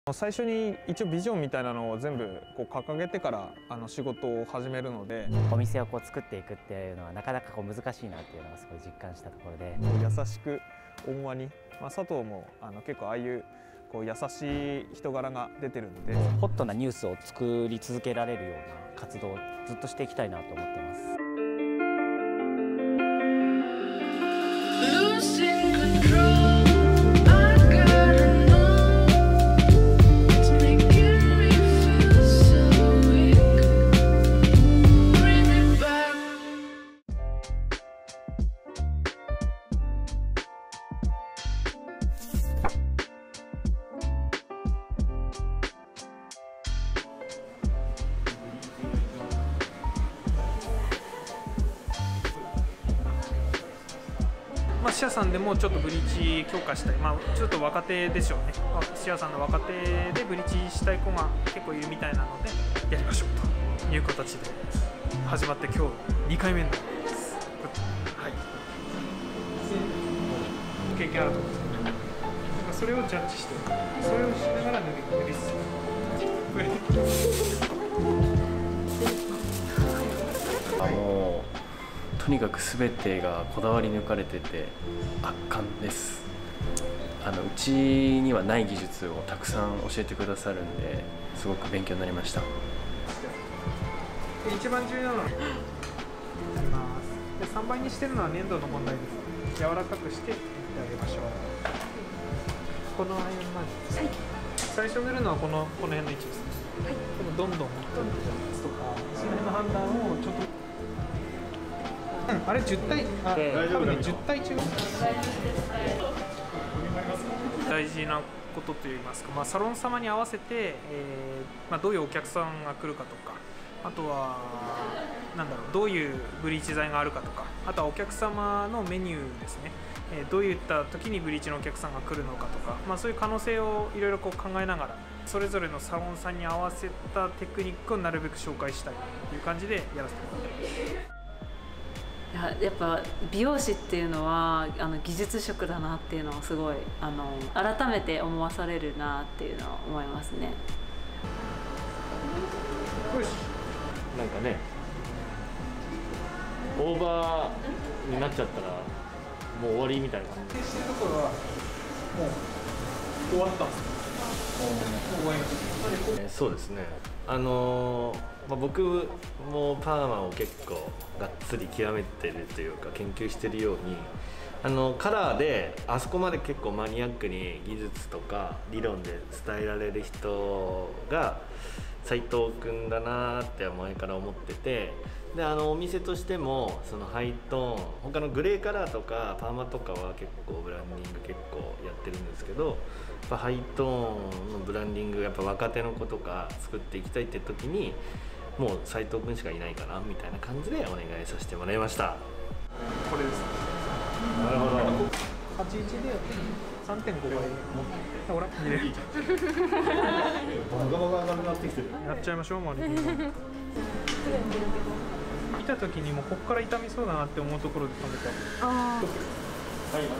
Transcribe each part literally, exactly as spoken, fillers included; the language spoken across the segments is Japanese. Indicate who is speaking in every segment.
Speaker 1: 最初に一応ビジョンみたいなのを全部こう掲げてからあの仕事を始めるので、
Speaker 2: お店をこう作っていくっていうのはなかなかこう難しいなっていうのがすごい実感したところで、
Speaker 1: 優しく温和に、まあ、佐藤もあの結構ああいうこう優しい人柄が出てるので、
Speaker 2: ホットなニュースを作り続けられるような活動をずっとしていきたいなと思ってます。
Speaker 1: まあ、シアさんでもちょっとブリーチ強化したい、まあ、ちょっと若手でしょうね、シアさんの若手でブリーチしたい子が結構いるみたいなので、やりましょうという形で始まって、今日にかいめになります。はい、経験あると思うんですけど、なんかそれをジャッジして、それをしながら塗り塗りす
Speaker 3: あのとにかく全てがこだわり抜かれてて圧巻です。あのうちにはない技術をたくさん教えてくださるんで、すごく勉強になりました。
Speaker 1: 一番重要なのはやります。でさんばいにしてるのは粘土の問題です。柔らかくしていってあげましょう。この辺まで、はい、最初塗るのはこのこの辺の位置ですね。はい、このどんどん持っていくやつとか、その辺の判断をちょっと。うん、あれじゅったい、あ、多分ねじゅったい違う。大事なことといいますか、まあ、サロン様に合わせて、えーまあ、どういうお客さんが来るかとか、あとはなんだろう、どういうブリーチ剤があるかとか、あとはお客様のメニューですね、えー、どういった時にブリーチのお客さんが来るのかとか、まあ、そういう可能性をいろいろこう考えながら、それぞれのサロンさんに合わせたテクニックをなるべく紹介したいという感じでやらせてもらっています。
Speaker 4: いや、やっぱ美容師っていうのはあの技術職だなっていうのはすごいあの改めて思わされるなっていうのは思いますね。
Speaker 5: なんかね、オーバーになっちゃったらもう終わりみたいな感じ。
Speaker 1: してるところはもう終わったんですか？終わりました。
Speaker 5: そうですね。あのーまあ、僕もパーマを結構がっつり極めてるというか研究してるように、あのカラーであそこまで結構マニアックに技術とか理論で伝えられる人が斉藤君だなって前から思ってて、であのお店としてもそのハイトーン、他のグレーカラーとかパーマとかは結構ブランディング結構やってるんですけど、やっぱハイトーンのブランディングやっぱ若手の子とか作っていきたいって時にもう斉藤君しかいないかなみたいな感じでお願いさせてもらいました。
Speaker 1: これです。
Speaker 5: なるほど。
Speaker 1: はちじゅういちで さんてんご 倍持ってほら見れる。
Speaker 5: バカバカ上がってきてる。
Speaker 1: やっちゃいましょう、周りに。見た時にもうここから痛みそうだなって思うところで止めた。ああ。はい。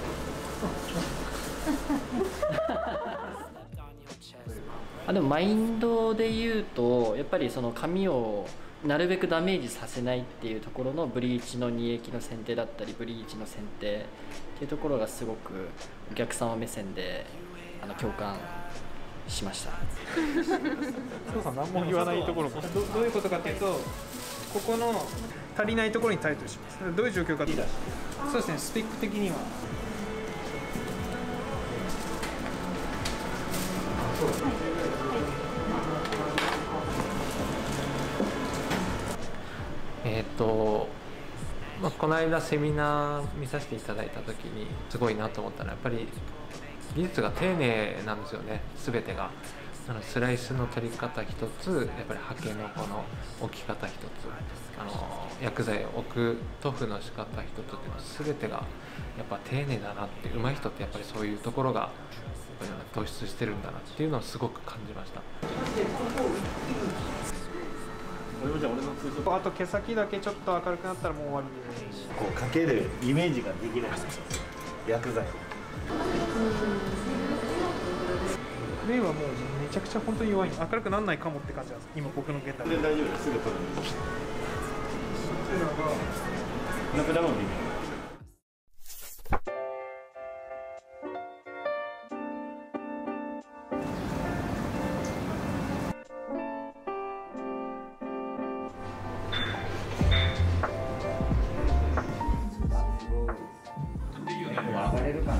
Speaker 3: あでもマインドで言うと、やっぱりその髪をなるべくダメージさせないっていうところのブリーチの乳液の選定だったり、ブリーチの選定っていうところがすごくお客様目線であの共感しました。
Speaker 1: そうさん何も言わないところど、どういうことかというと、ここの足りないところにタイトルします。どういう状況かというと、そうですね、スペック的には
Speaker 6: えっとまあ、この間セミナー見させていただいた時にすごいなと思ったのは、やっぱり技術が丁寧なんですよね、全てが。あのスライスの取り方一つ、やっぱりハケのこの置き方一つ、あの薬剤を置く塗布の仕方一つっていうのは全てがやっぱ丁寧だなって、上手い人ってやっぱりそういうところが突出してるんだなっていうのをすごく感じました。
Speaker 1: あと毛先だけちょっと明るくなったらもう終わりです。
Speaker 5: こうかけるイメージができない薬剤を。
Speaker 1: グレーはもうめちゃくちゃ本当に弱い、明るくならないかもって感じなんです今僕の現代で。
Speaker 5: 大丈夫です、すぐ取るんです。なくなるのでいい。
Speaker 7: 上がれるかな。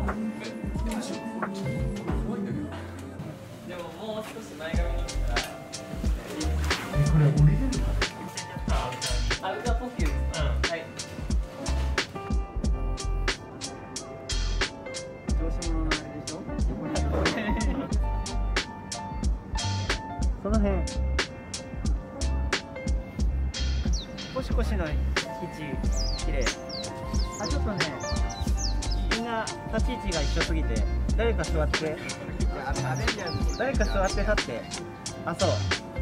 Speaker 3: でももう少し前髪に来たら。
Speaker 1: これ降りれるか
Speaker 3: アウターポキュー。はい。
Speaker 7: 調子者のあれでしょ。その辺。腰腰の位置綺麗。あ、ちょっとね。みんな立ち位置が一緒すぎて、誰か座って。誰か座って立って。あ、そう。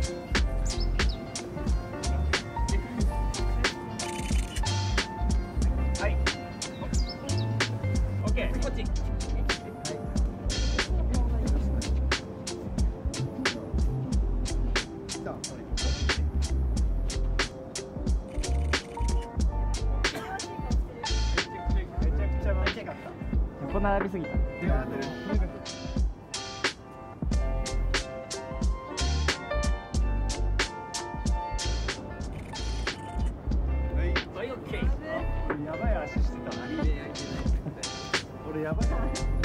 Speaker 7: はい。オッケー。こっち。横並びすぎた。やばい足してた。俺やばい。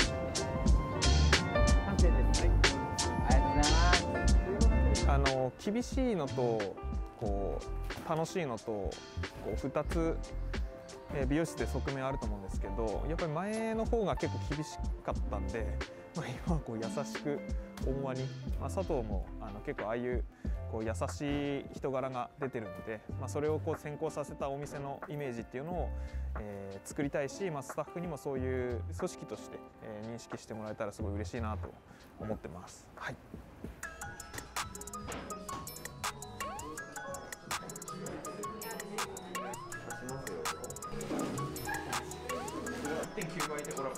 Speaker 7: 完成です。はい。ありがとうございます。
Speaker 8: あの厳しいのとこう楽しいのとこうふたつ、えー美容室で側面あると思うんですけど、やっぱり前の方が結構厳しかったんで、まあ、今はこう優しく温和に、まあ、佐藤もあの結構ああいうこう優しい人柄が出てるので、まあ、それをこう先行させたお店のイメージっていうのを、えー作りたいし、まあ、スタッフにもそういう組織として、えー認識してもらえたらすごい嬉しいなと思ってます。はい。いってんきゅうばいでご覧。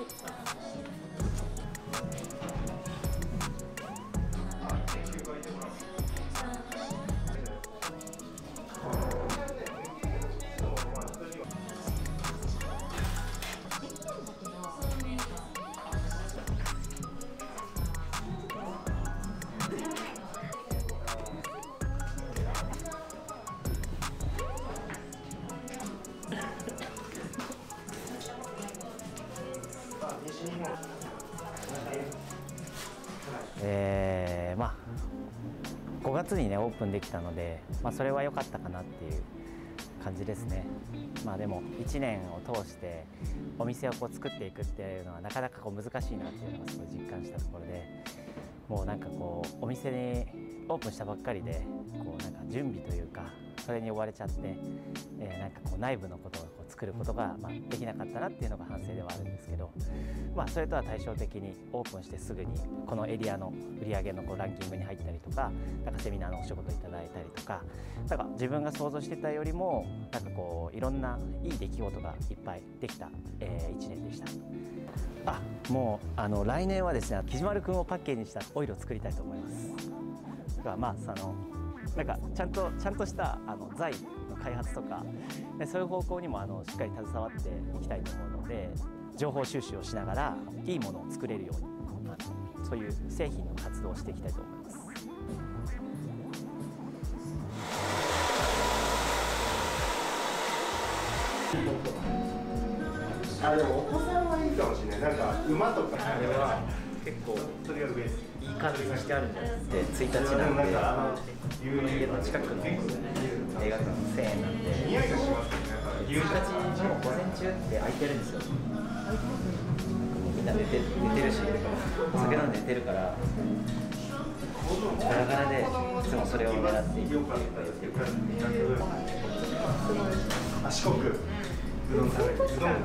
Speaker 2: えー、まあごがつにねオープンできたので、まあ、それは良かったかなっていう感じですね。まあでもいちねんを通してお店をこう作っていくっていうのはなかなかこう難しいなっていうのがすごい実感したところで、もうなんかこうお店にオープンしたばっかりでこうなんか準備というかそれに追われちゃって、えー、なんかこう内部のことをこう作ることがまあできなかったなっていうのが反省ではあるんですけど、まあそれとは対照的にオープンしてすぐにこのエリアの売り上げのこうランキングに入ったりとか、なんかセミナーのお仕事いただいたりとか、なんか自分が想像してたよりもなんかこういろんないい出来事がいっぱいできた、えー、いちねんでした。あ、もうあの来年はですね、木島丸くんをパッケージにしたオイルを作りたいと思います。だからまあそのなんかちゃんとちゃんとしたあの材の開発とか、そういう方向にもあのしっかり携わっていきたいと思うので、情報収集をしながらいいものを作れるように、あのそういう製品の活動をしていきたいと思います。
Speaker 9: あ、でもお子さんはいいかもしれない。なんか馬とか
Speaker 3: あれは結構
Speaker 9: それが上です。
Speaker 3: いい感じにしてあるんじゃなくて、ついたちなんで家の近くの映画館のせんえんなんで、
Speaker 9: 匂いがしますね。
Speaker 3: ついたちの午前中って空いてるんですよ。みんな寝て寝てるし、酒飲んで寝てるからガラガラでいつもそれを狙っていくっていうか言ってる。
Speaker 9: あ、四国うどん食べる。うどん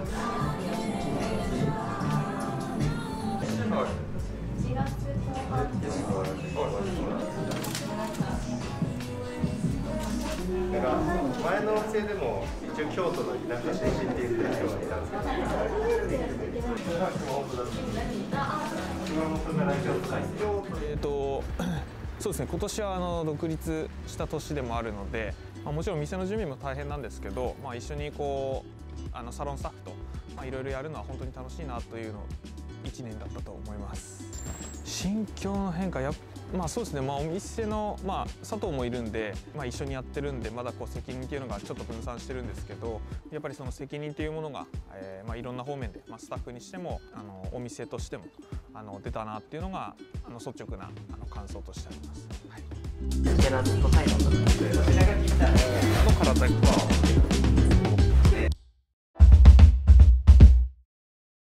Speaker 9: なんか前のお店でも一応京都の田舎出身って言ってる人がいたんですけど、
Speaker 8: えーとそうですね、今年はあの独立した年でもあるので、まあ、もちろん店の準備も大変なんですけど、まあ、一緒にこうあのサロンスタッフとまあいろいろやるのは本当に楽しいなというのいちねんだったと思います。心境の変化やまあそうですね、まあ、お店の、まあ、佐藤もいるんで、まあ、一緒にやってるんでまだこう責任っていうのがちょっと分散してるんですけど、やっぱりその責任っていうものが、えーまあ、いろんな方面で、まあ、スタッフにしてもあのお店としてもあの出たなっていうのがあの率直なあの感想としてあります。はい、
Speaker 7: じゃあずっと最後の。
Speaker 8: あの体は